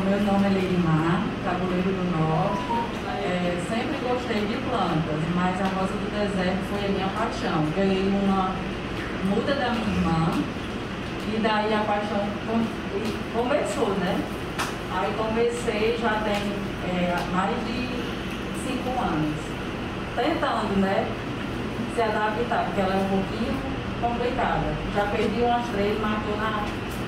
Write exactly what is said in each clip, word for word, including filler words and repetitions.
meu nome é Leirimar, Tabuleiro do Norte. É, sempre gostei de plantas, mas a rosa do deserto foi a minha paixão. Ganhei uma muda da minha irmã e daí a paixão começou, né? Aí comecei, já tem é, mais de cinco anos, tentando, né, se adaptar, porque ela é um pouquinho complicada. Já perdi umas três, matou na...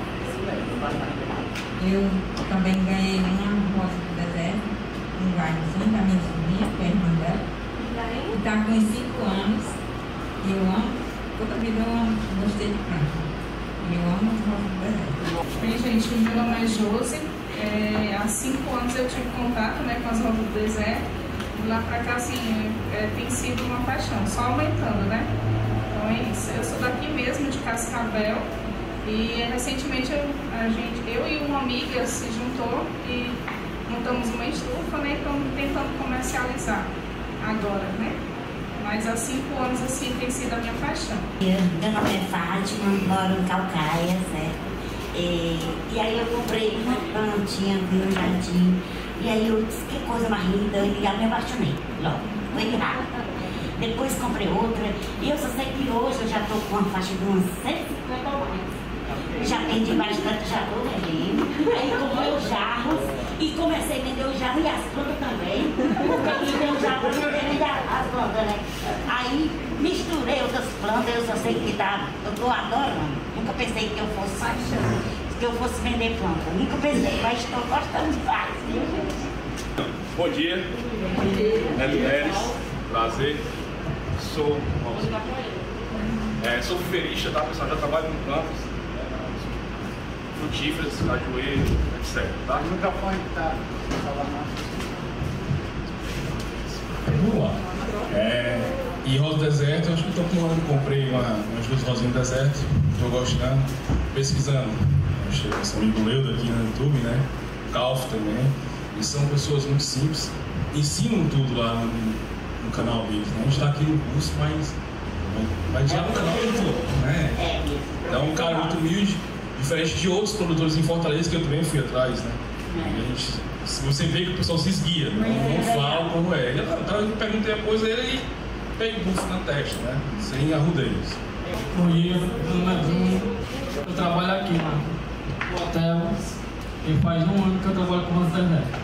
Eu também ganhei uma rosa do deserto, um guarda-sim da minha sobrinha, que é a irmã dela. E está com cinco anos. E eu amo, toda a vida eu amo, gostei de planta. E eu amo as rosas do deserto. Bem, gente, meu nome é Josi. É, há cinco anos eu tive contato, né, com as rosas do deserto. De lá pra cá, assim, é, tem sido uma paixão, só aumentando, né? Então é isso. Eu sou daqui mesmo, de Cascavel. E recentemente eu, a gente, eu e uma amiga se juntou e montamos uma estufa, né? E estamos tentando comercializar agora, né? Mas há cinco anos assim tem sido a minha paixão. Meu nome é Fátima, moro em Calcaia, certo? E, e aí eu comprei uma plantinha no meu jardim. E aí eu disse, que coisa mais linda, e eu me apaixonei logo, foi rápido. Depois comprei outra, e eu só sei que hoje eu já estou com uma faixa de uns cento e cinquenta mais. Já vendi bastante, já estou vendendo. Aí comprei os jarros e comecei a vender os jarros e as plantas também. Porque vender os jarros para vender as plantas, né? Aí misturei outras plantas, eu só sei que dá, eu estou adorando. Nunca pensei que eu fosse que eu fosse vender planta. Nunca pensei, mas estou gostando demais, viu, gente? Bom dia. Bom dia. Neto Pérez, prazer. Sou, é, sou ferista, tá, pessoal? Já trabalho com plantas, frutíferas, cajueiro, etcétera. Tá? O microfone está Vamos lá. É, e rosa do deserto, eu acho que estou com um ano, comprei uma, umas duas rosinhas do deserto, estou gostando, pesquisando. Esse amigo Leudo aqui no YouTube, né? Calf também. E são pessoas muito simples, ensinam tudo lá no, no canal deles, né? A gente está aqui no curso, mas, mas já no canal do YouTube, né? É um cara muito humilde, diferente de outros produtores em Fortaleza que eu também fui atrás, né? E a gente, você vê que o pessoal se esguia, não, não fala como é. Então eu perguntei a coisa ele pega o bufo na testa, né? Sem arrudeios. Bom dia, meu nome é Bruno. Eu trabalho aqui no hotel e faz um ano que eu trabalho com rosa do deserto.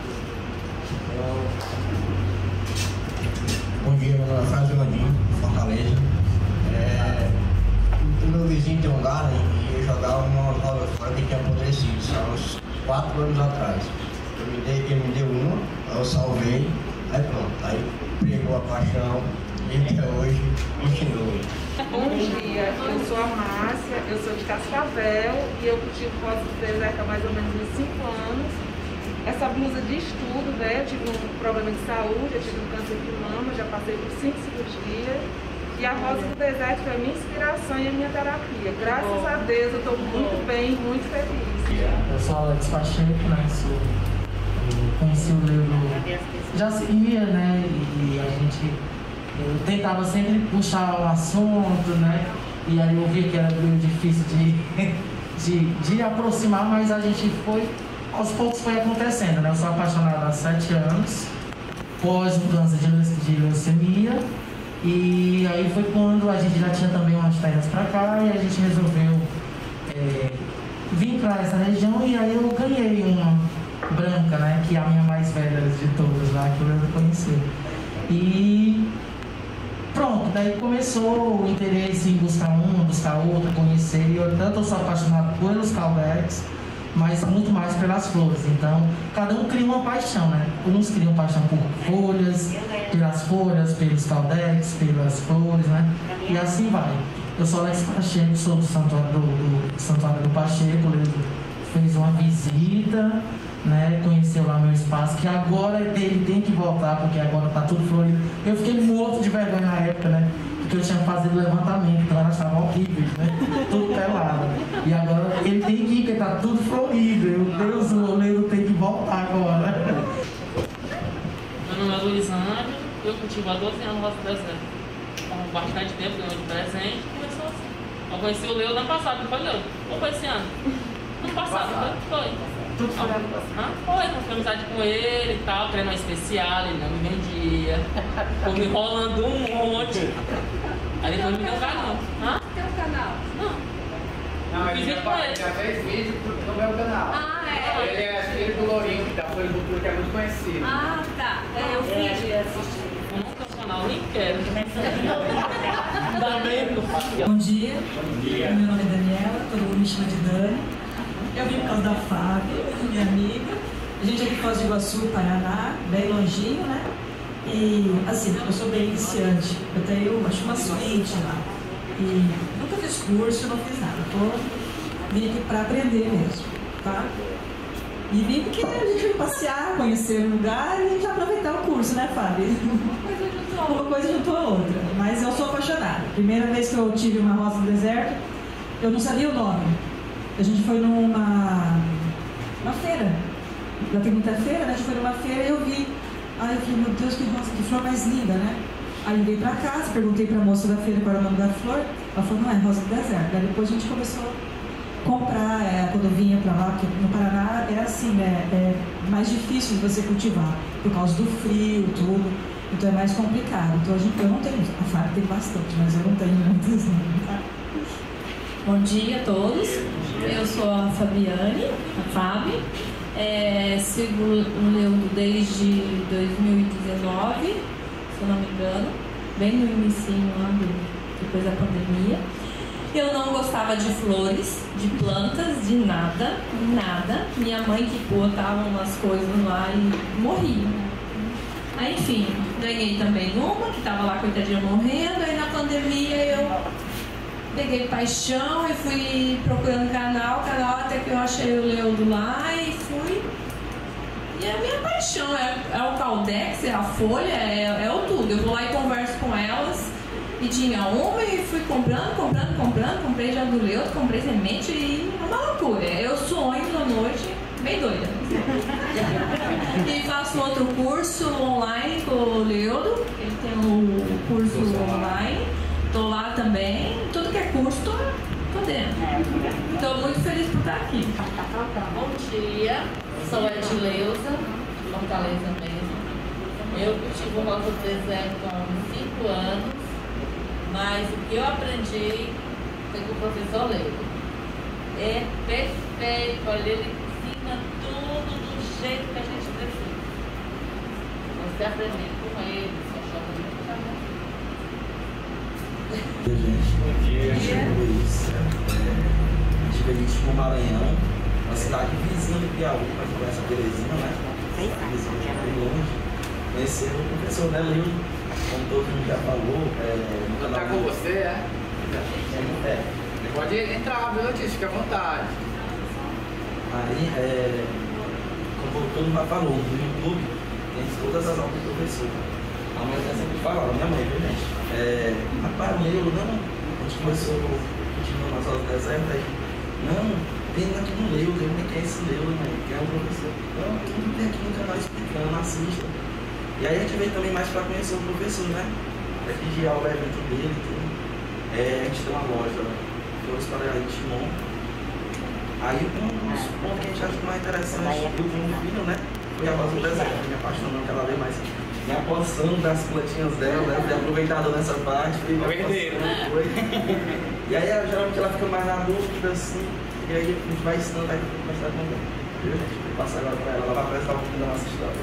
Bom dia, meu nome é Fábio Landinho, Fortaleza. É, o meu vizinho tem um garden e eu jogava uma roda fora que tinha apodrecido, há uns quatro anos atrás. Eu me dei, ele me deu uma, eu salvei, aí pronto, aí pegou a paixão e até hoje continua. Bom dia, eu sou a Márcia, eu sou de Cascavel e eu cultivo rosa do deserto há mais ou menos uns cinco anos. Essa blusa de estudo, né? Eu tive um problema de saúde, eu tive um câncer de mama, já passei por cinco cirurgias. E a rosa do deserto foi a minha inspiração e a minha terapia. Graças a Deus eu estou muito bem, muito feliz. Eu sou Alex Pacheco, né? Sou, eu conheci o Leudo, já seguia, né? E a gente eu tentava sempre puxar o assunto, né? E aí eu vi que era meio difícil de, de, de aproximar, mas a gente foi, aos poucos foi acontecendo, né? Eu sou apaixonado há sete anos, pós mudança de, de leucemia. E aí foi quando a gente já tinha também umas terras pra cá e a gente resolveu é, vir pra essa região e aí eu ganhei uma branca, né? Que é a minha mais velha de todas lá, que eu não conheci. E pronto, daí começou o interesse em buscar uma, buscar outra, conhecer. E eu tanto eu sou apaixonado pelos caudex, mas muito mais pelas flores. Então, cada um cria uma paixão, né? Uns criam paixão por folhas, pelas folhas, pelos caudex, pelas flores, né? E assim vai. Eu sou Alex Pacheco, sou do Santuário do, do, Santuário do Pacheco. Ele fez uma visita, né? Conheceu lá meu espaço, que agora ele tem que voltar, porque agora tá tudo florido. Eu fiquei morto de vergonha na época, né? Porque eu tinha fazido levantamento, então elas estavam horríveis, né? Tudo pelado. E agora ele tem que ir, porque tá tudo florido. Meu Deus, o Leiro tem que voltar agora. Meu nome é Luiz Ângelo, eu cultivo há doze anos rosa do deserto. Há bastante tempo, ganhou de presente e começou assim. Eu conheci o Leo no ano passado, não foi Leo? Ou foi esse ano? No passado, foi? Foi. Tudo foi ah, foi, construí amizade com ele e tal, treino especial, ele não me vendia. Ficou me enrolando um monte. Aí depois não me deu lugar não. Hã? Tem um canal? Não. Não, ele já, já fez vídeo no meu canal. Ah, é? Ele é filho do Lourinho, que da Floricultura, que é muito conhecido. Ah, tá. É, eu vi. Eu nunca sou canal, nem quero. Também não faço. Bom dia. Bom dia. Meu nome é Daniela, todo mundo me chama de Dani. Eu vim por causa da Fábio, minha amiga. A gente é de Foz do Iguaçu, Paraná, bem longinho, né? E, assim, eu sou bem iniciante. Eu tenho, acho, uma suíte lá. E nunca fiz curso, não fiz nada. Tô, vim aqui para aprender mesmo, tá? E vim porque a gente veio passear, conhecer o lugar e a gente aproveitar o curso, né, Fábio? Uma coisa juntou a outra. Mas eu sou apaixonada. Primeira vez que eu tive uma rosa no deserto, eu não sabia o nome. A gente foi numa uma feira. Já tem muita feira, né? A gente foi numa feira e eu vi. Aí eu falei, meu Deus, que rosa, que flor mais linda, né? Aí eu veio pra casa, perguntei pra moça da feira qual era o nome da flor. Ela falou, não, é rosa do deserto. Daí depois a gente começou a comprar, é, quando eu vinha pra lá, porque no Paraná é assim, né? É mais difícil de você cultivar, por causa do frio, tudo. Então é mais complicado. Então a gente, eu não tenho, a Fábio tem bastante, mas eu não tenho muitas não, tá? Bom dia a todos. Eu sou a Fabiane, a Fábio. É, sigo o Leudo desde dois mil e dezenove, se eu não me engano, bem no inicinho lá, depois da pandemia. Eu não gostava de flores, de plantas, de nada, nada. Minha mãe que botava umas coisas lá e morria. Aí, enfim, ganhei também uma, que estava lá, coitadinha, morrendo. Aí na pandemia eu peguei paixão e fui procurando canal, canal até que eu achei o Leudo lá e fui. E é a minha paixão, é, é o Caldex, é a folha, é, é o tudo. Eu vou lá e converso com elas. E tinha uma e fui comprando, comprando, comprando. Comprei já do Leudo, comprei semente e é uma loucura. Eu sonho à noite, bem doida. E faço outro curso online com o Leudo. Ele tem um curso online. Tô lá também. Tudo que é curso, tô, tô dentro. Estou muito feliz por estar aqui. Bom dia, sou a Edileuza, Fortaleza mesmo. Eu cultivo rosa do deserto há uns cinco anos, mas o que eu aprendi foi com o professor Leudo. É perfeito, olha, ele ensina tudo do jeito que a gente precisa. Você aprender com ele, só chama de muito bom. Bom dia, gente. Eu sou Luiz. A gente veio de Maranhão, uma cidade vizinha do Piauí, para conversar a Teresina, né? Vizinha bem longe. Conhecer o professor né, Leudo, como todo mundo já falou. É, no canal tá com você, é? É. é. Pode entrar, viu, Letícia? Fique à vontade. Aí, é, como todo mundo já falou, no YouTube tem todas as aulas do professor. A mãe até sempre falava, minha mãe, viu, gente? É, rapaz, o Leudo, não, a gente começou continuando nas aulas do deserto, aí, não, tem aqui no Leudo, eu nem quero esse Leudo, né? Que é o professor. Não, tudo tem aqui no canal explicando, assista. E aí a gente veio também mais para conhecer o professor, né? Prestigiar o evento dele e tudo. É, a gente tem uma loja, Flores para Timon. Aí um dos pontos que a gente acha mais interessante, eu como filho, né? Foi a voz do deserto, me apaixonando cada vez mais. Me apossando das plantinhas dela, né? Fui aproveitado nessa parte, fui me apossando, foi. E aí geralmente ela fica mais na dúvida assim, e aí a gente vai ensinando, vai começar a contar. Viu, gente? Vou passar agora para ela, ela vai apresentar um pouquinho da nossa história.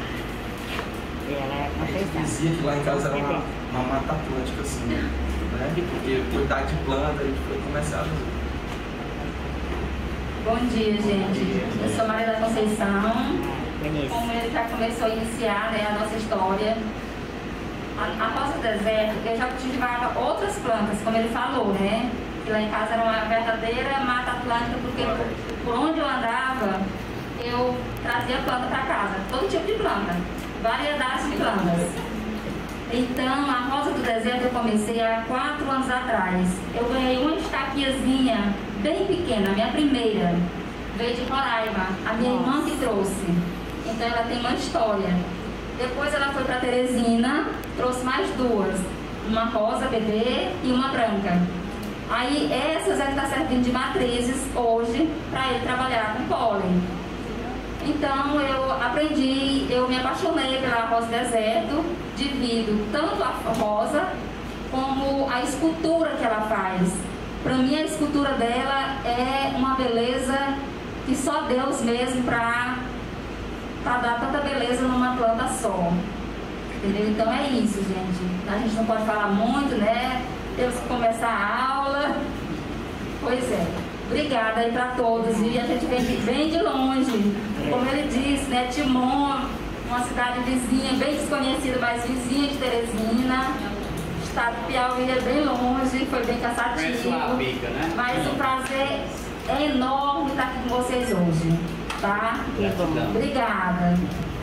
A gente dizia que lá em casa era uma, uma mata atlântica, assim, né? Porque cuidar de planta, a gente foi começar a fazer. Bom dia, gente. Eu sou Maria da Conceição. Como ele já começou a iniciar, né, a nossa história, a, a rosa do deserto, eu já cultivava outras plantas, como ele falou, né? Que lá em casa era uma verdadeira mata atlântica, porque por onde eu andava, eu trazia planta para casa, todo tipo de planta, variedades de plantas. Então, a rosa do deserto eu comecei há quatro anos atrás. Eu ganhei uma estaquiazinha bem pequena, a minha primeira, veio de Roraima, a minha irmã que trouxe. Então ela tem uma história. Depois ela foi para Teresina, trouxe mais duas, uma rosa bebê e uma branca. Aí essas é que está servindo de matrizes hoje para ele trabalhar com pólen. Então eu aprendi, eu me apaixonei pela Rosa Deserto devido tanto à rosa como à escultura que ela faz. Para mim a escultura dela é uma beleza que só Deus mesmo para dar tanta beleza numa planta só. Entendeu? Então é isso, gente. A gente não pode falar muito, né? Temos que começar a aula. Pois é. Obrigada aí para todos. E a gente vem de, bem de longe. Como ele disse, né? Timon, uma cidade vizinha, bem desconhecida, mas vizinha de Teresina. O estado do Piauí é bem longe, foi bem cansativo. Pica, né? Mas o prazer é enorme estar aqui com vocês hoje. Tá? Gratidão. Obrigada.